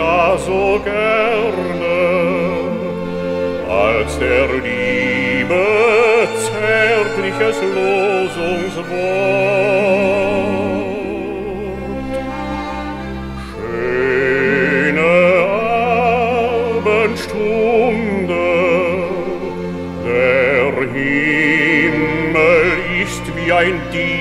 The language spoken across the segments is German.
ja so gerne, als der Liebe zärtliches Losungswort. Schöne Abendstunde, der Himmel ist wie ein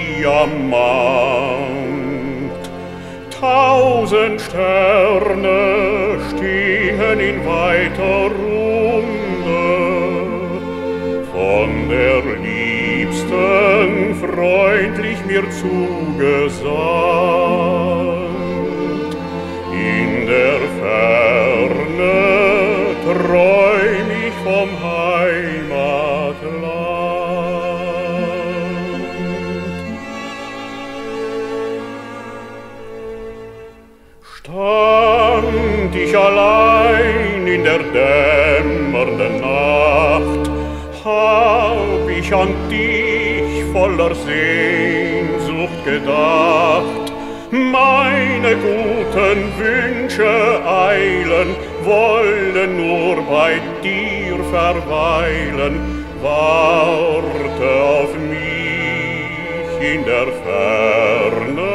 Diamant, 1000 Sterne stehen in weiter Runde, von der Liebsten freundlich mir zugesandt. In der Ferne träum ich vom Heimatland. Stand ich allein in der dämmernden Nacht, hab ich an dich voller Sehnsucht gedacht. Meine guten Wünsche eilen, wollen nur bei dir verweilen. Warte auf mich in der Ferne.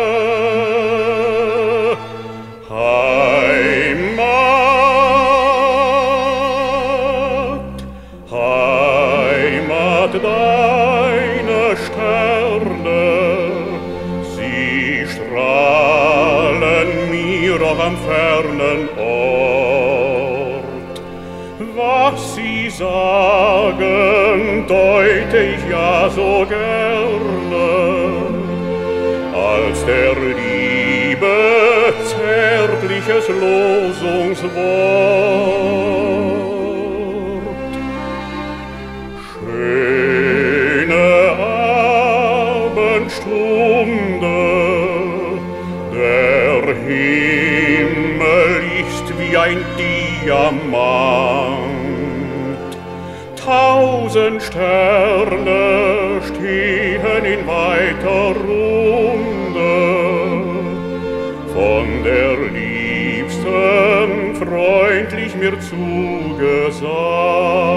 Heimat, deine Sterne, sie strahlen mir auch am fernen Ort. Was sie sagen, deute ich ja so gerne, als der Liebe zärtliches Losungswort. Schöne Abendstunde, der Himmel ist wie ein Diamant, 1000 Sterne stehen in weiter Runde, von der Liebsten freundlich mir zugesandt.